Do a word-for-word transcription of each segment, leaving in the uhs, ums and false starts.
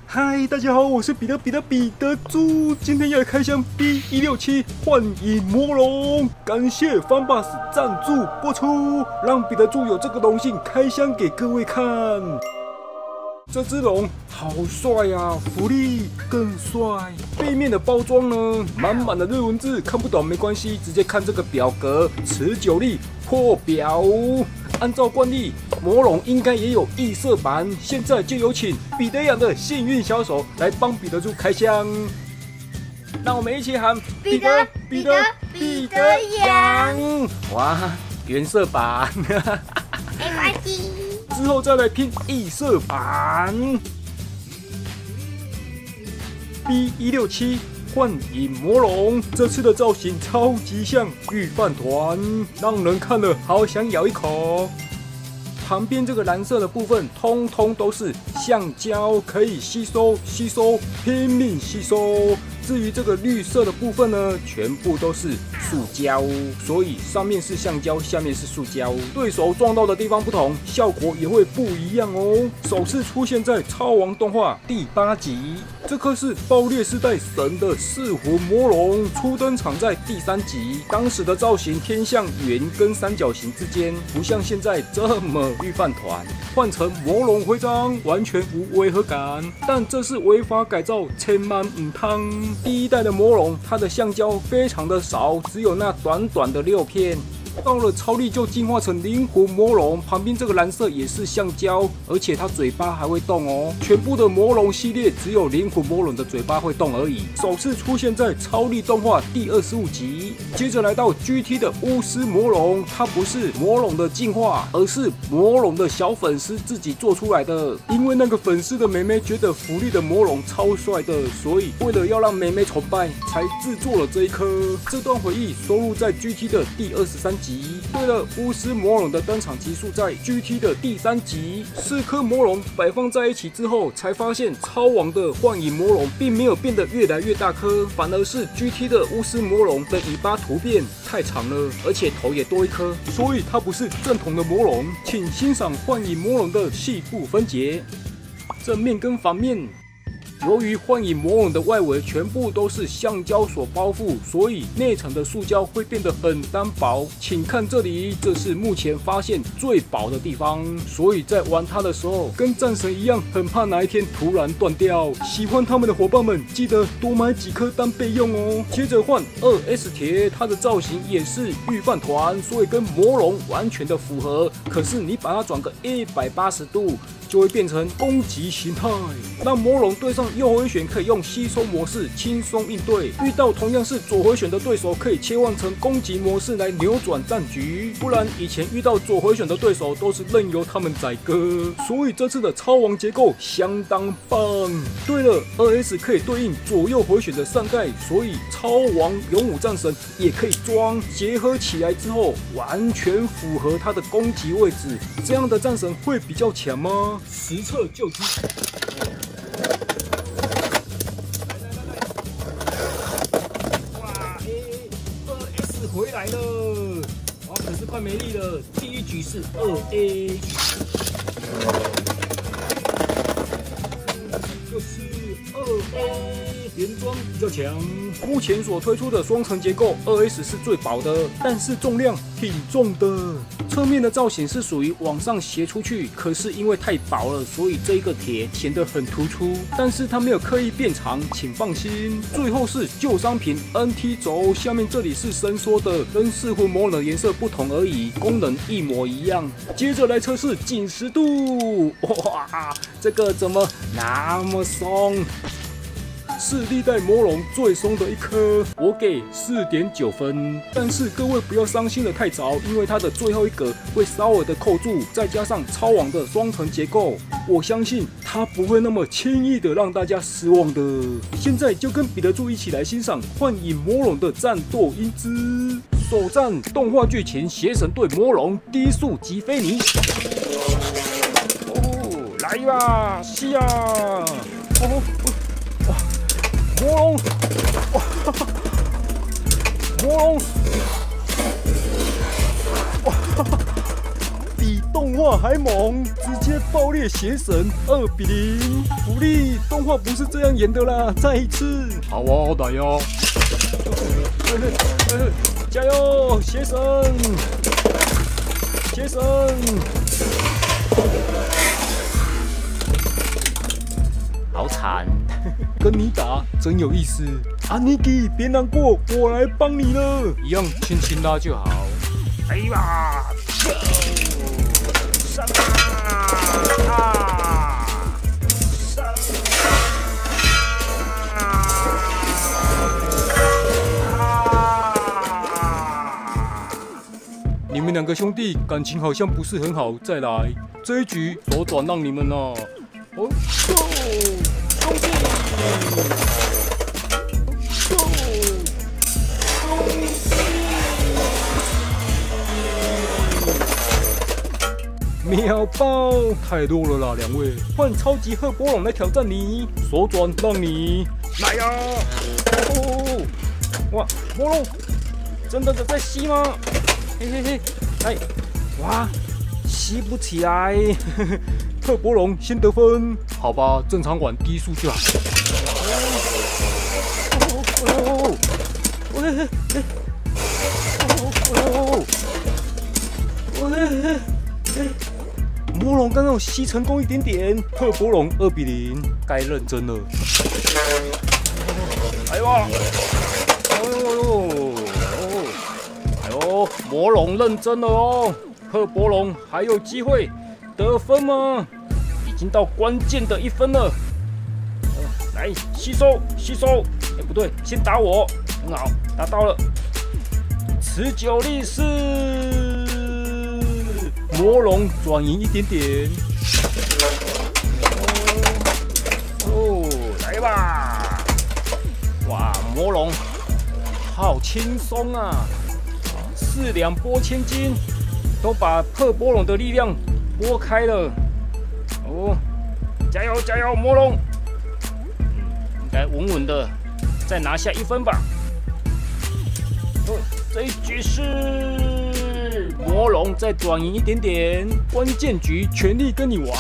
嗨，大家好，我是彼得彼得彼得猪，今天要来开箱 B 一六七幻影魔龙，感谢 Funbus 赞助播出，让彼得猪有这个荣幸开箱给各位看。这只龙好帅啊，福利更帅。背面的包装呢，满满的日文字，看不懂没关系，直接看这个表格，持久力破表。按照惯例，魔龙应该也有异色版，现在就有请彼得羊的幸运小手来帮彼得猪开箱。让我们一起喊彼得彼得彼得羊！ 哇，原色版， 没关系。 之后再来拼异色版。B 一六七幻影魔龙，这次的造型超级像御饭团，让人看了好想咬一口。旁边这个蓝色的部分，通通都是橡胶，可以吸收吸收，拼命吸收。至于这个绿色的部分呢，全部都是塑胶，所以上面是橡胶，下面是塑胶。对手撞到的地方不同，效果也会不一样哦。首次出现在超王动画第八集，这颗是爆裂世代神的噬魂魔龙，初登场在第三集。当时的造型偏向圆跟三角形之间，不像现在这么御饭团。换成魔龙徽章，完全无违和感。但这是违法改造，千万唔通。第一代的魔龙，它的橡胶非常的少，只有那短短的六片。到了超力就进化成灵魂魔龙，旁边这个蓝色也是橡胶，而且它嘴巴还会动哦。全部的魔龙系列只有灵魂魔龙的嘴巴会动而已。首次出现在超力动画第二十五集。接着来到 G T 的巫师魔龙，它不是魔龙的进化，而是魔龙的小粉丝自己做出来的。因为那个粉丝的妹妹觉得福利的魔龙超帅的，所以为了要让妹妹崇拜，才制作了这一颗。这段回忆收录在 G T 的第二十三集。对了，巫师魔龙的登场集数在 G T 的第三集。四颗魔龙摆放在一起之后，才发现超王的幻影魔龙并没有变得越来越大颗，反而是 G T 的巫师魔龙的尾巴突变太长了，而且头也多一颗，所以它不是正统的魔龙。请欣赏幻影魔龙的细部分解，正面跟反面。由于幻影魔龙的外围全部都是橡胶所包覆，所以内层的塑胶会变得很单薄。请看这里，这是目前发现最薄的地方，所以在玩它的时候，跟战神一样，很怕哪一天突然断掉。喜欢他们的伙伴们，记得多买几颗当备用哦。接着换二 S 铁，它的造型也是御饭团，所以跟魔龙完全的符合。可是你把它转个一百八十度，就会变成攻击形态，让魔龙对上右回旋可以用吸收模式轻松应对，遇到同样是左回旋的对手可以切换成攻击模式来扭转战局，不然以前遇到左回旋的对手都是任由他们宰割。所以这次的超王结构相当棒。对了，二 S 可以对应左右回旋的上盖，所以超王勇武战神也可以装，结合起来之后完全符合它的攻击位置。这样的战神会比较强吗？实测就知。回来了，哇，可是快没力了。第一局是二 A， 就是二 A， 原装比较强。目前所推出的双层结构，二 S 是最薄的，但是重量挺重的。侧面的造型是属于往上斜出去，可是因为太薄了，所以这一个铁显得很突出，但是它没有刻意变长，请放心。最后是旧商品 N T 轴，下面这里是伸缩的，跟噬魂魔龙的颜色不同而已，功能一模一样。接着来测试紧实度，哇，这个怎么那么松？是历代魔龙最松的一颗，我给 四点九 分。但是各位不要伤心的太早，因为它的最后一格会稍微的扣住，再加上超王的双层结构，我相信它不会那么轻易的让大家失望的。现在就跟彼得猪一起来欣赏幻影魔龙的战斗英姿。首战动画剧情：邪神对魔龙，低速击飞你。哦，来吧，是啊！哦。魔龙，哇，魔龙，哇，比动画还太猛，直接爆裂邪神二比零。福利动画不是这样演的啦，再一次。好啊，来呀！加油，邪神！邪神！好惨，跟你打真有意思。阿尼基，别难过，我来帮你了。一样轻轻拉就好。哎呀！上啊！上啊！你们两个兄弟感情好像不是很好，再来这一局左转让你们了。哦，兄弟！秒爆！太弱了啦，两位，换超级赫波龙来挑战你，左转让你来呀！哦，哇，波龙真的在吸吗？嘿嘿嘿，哎，哇，吸不起来。赫波龙先得分，好吧，正常玩低速就好。哦，喂嘿嘿，哦，喂嘿嘿。魔龙刚刚有吸成功一点点，赫波龙二比零，该认真了。哎呦，哎呦，哎呦，魔龙认真了哦，赫波龙还有机会得分吗？已经到关键的一分了。来吸收吸收，哎不对，先打我，很好，打到了，持久力是。魔龙转赢一点点，哦，来吧！哇，魔龙好轻松啊！四两拨千斤，都把赫波龙的力量拨开了。哦，加油加油，魔龙！嗯，应该稳稳的再拿下一分吧。哦，这一局是。魔龙再转赢一点点，关键局全力跟你玩。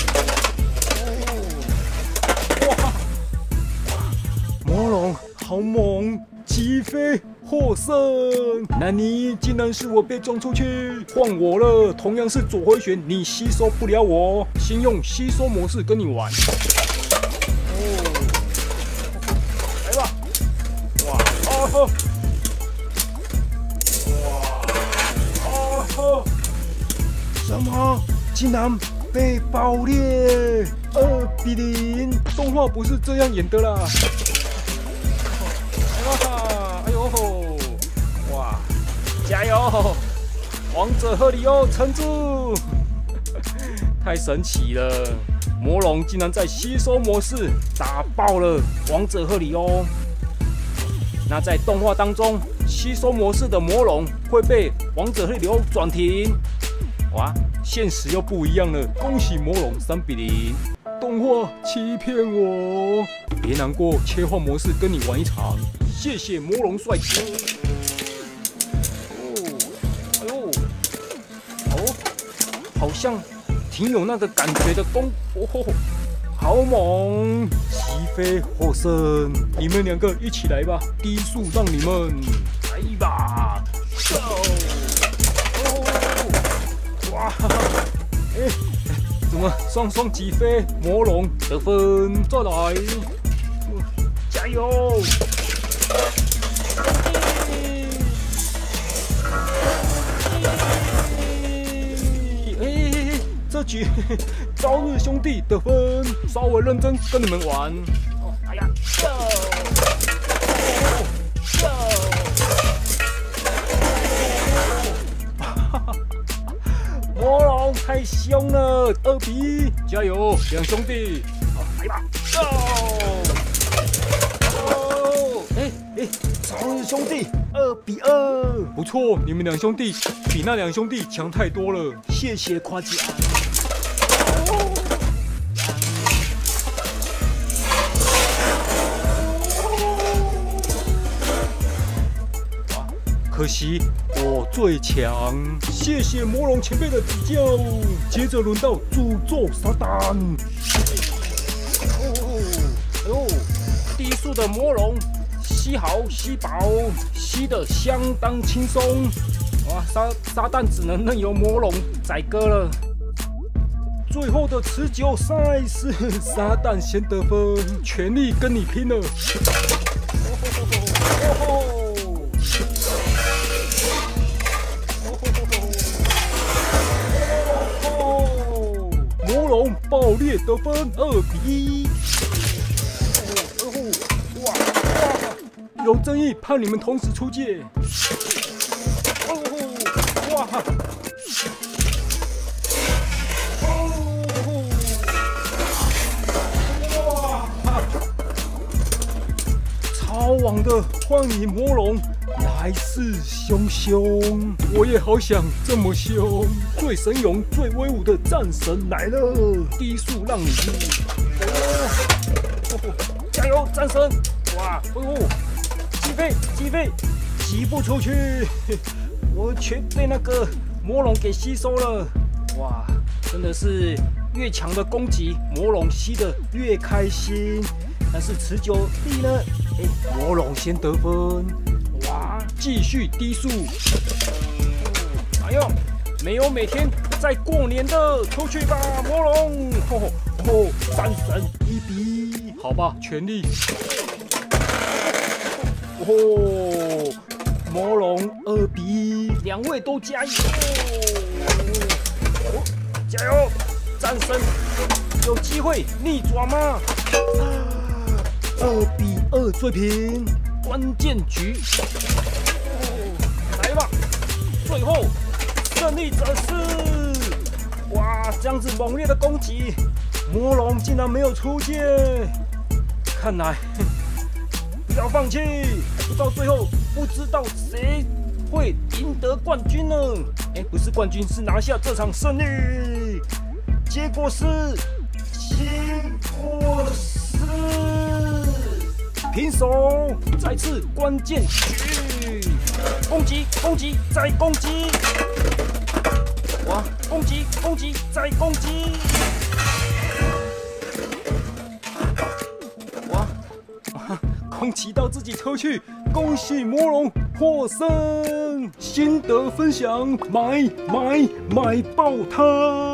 哇！魔龙好猛，击飞获胜。那你竟然是我被撞出去，换我了。同样是左回旋，你吸收不了我，先用吸收模式跟你玩。哦，来吧！哇！哦。什么？竟然被爆裂！二比零，动画不是这样演的啦！哇！哎呦！哇！加油！王者赫里欧撑住！太神奇了！魔龙竟然在吸收模式打爆了王者赫里欧。那在动画当中，吸收模式的魔龙会被王者赫里欧转停。哇，现实又不一样了！恭喜魔龙三比零，动画欺骗我，别难过，切换模式跟你玩一场，谢谢魔龙帅哥。哦，哎呦，哦，好像挺有那个感觉的功，哦，好猛！击飞获胜，你们两个一起来吧，低速让你们来吧 ，Go！哇，哎，怎么双双击飞？魔龙得分，再来，加油！哎，这局朝日兄弟得分，稍微认真跟你们玩。哦，哎呀 ，Go！Go！ 魔龙太凶了，二比一，加油，两兄弟，好，来吧 ，Go！ 哦，哎哎，朝日兄弟二比二，不错，你们两兄弟比那两兄弟强太多了，谢谢夸奖。哇，可惜我我最强。谢谢魔龙前辈的指教。接着轮到诅咒撒旦。哦，哎呦，低速的魔龙吸好吸饱，吸得相当轻松。哇，撒撒旦只能任由魔龙宰割了。最后的持久赛是撒旦先得分，全力跟你拼了！魔龙爆裂得分二比一。哇哇！有争议，判你们同时出界。哇！超王的幻影魔龙来势汹汹，我也好想这么凶。最神勇、最威武的战神来了，低速让你赢！哦，加油，战神！哇，哦，击飞，击飞，击不出去，我全被那个魔龙给吸收了。哇，真的是越强的攻击，魔龙吸得越开心。但是持久力呢？哎，魔龙先得分，哇，继续低速。哎呦，没有每天在过年的，出去吧，魔龙！吼吼，战神一比，好吧，全力。哦，魔龙二比一，两位都加油！哦，加油，战神，有机会逆转吗？二比二追平，关键局，来吧！最后胜利者是，哇，这样子猛烈的攻击，魔龙竟然没有出界，看来不要放弃，不到最后不知道谁会赢得冠军呢？哎，不是冠军，是拿下这场胜利，结果是，结果是。平手，再次关键局，攻击，攻击，再攻击，哇，攻击，攻击，再攻击，哇，攻击到自己车去，恭喜魔龙获胜！心得分享，买买买爆它！